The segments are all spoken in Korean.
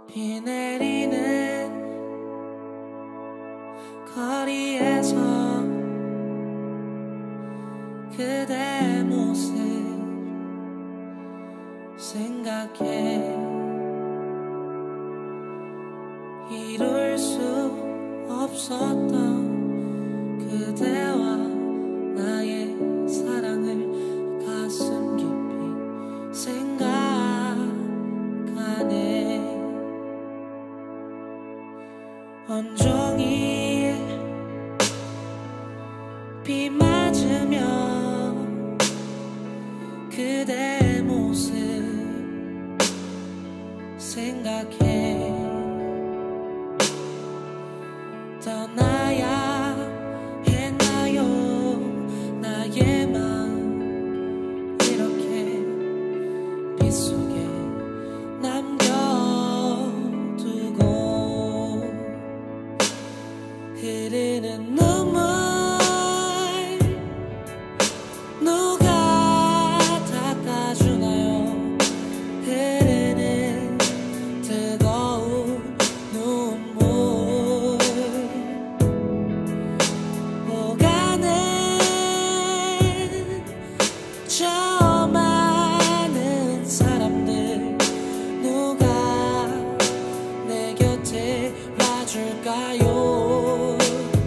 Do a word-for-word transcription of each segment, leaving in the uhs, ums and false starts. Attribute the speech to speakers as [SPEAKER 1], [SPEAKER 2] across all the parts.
[SPEAKER 1] 비 내리는 거리에서 그대 모습 생각해. 이룰 수 없었던 그대와 나의 사랑을 가슴 깊이 생각하네. 온종일 비 맞으며 그대 모습 생각해. 떠나야 했나요 나의 마음 이렇게 빗속에 남겨두고. 흐르는 눈물 누가 닦아주나요. 흐르는 뜨거운 눈물 오가는 저 많은 사람들 누가 내 곁에 와줄까요.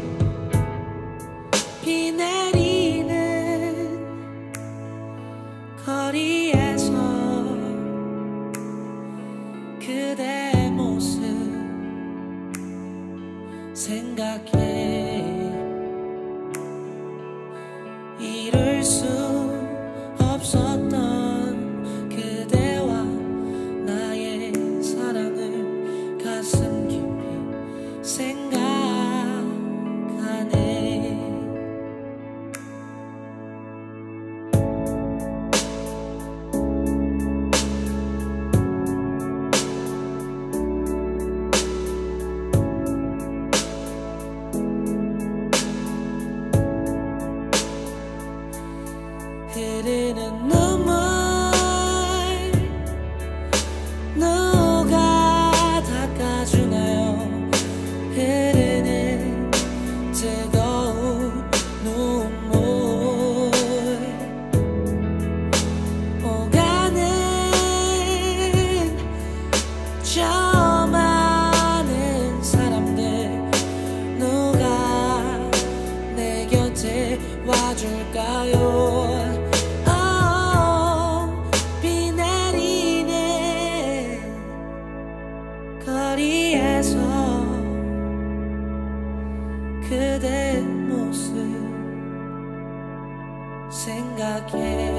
[SPEAKER 1] 비 내리는 거리에서 그대 모습 생각해. 이룰 수 없었던 그대와 나의 사랑을 가슴 깊이 생각하네. 흐르는 눈물 누가 닦아주나요. 흐르는 뜨거운 눈물 오가는 저 많은 사람들 누가 내 곁에 와줄까요. 거리에서 그대 모습 생각해.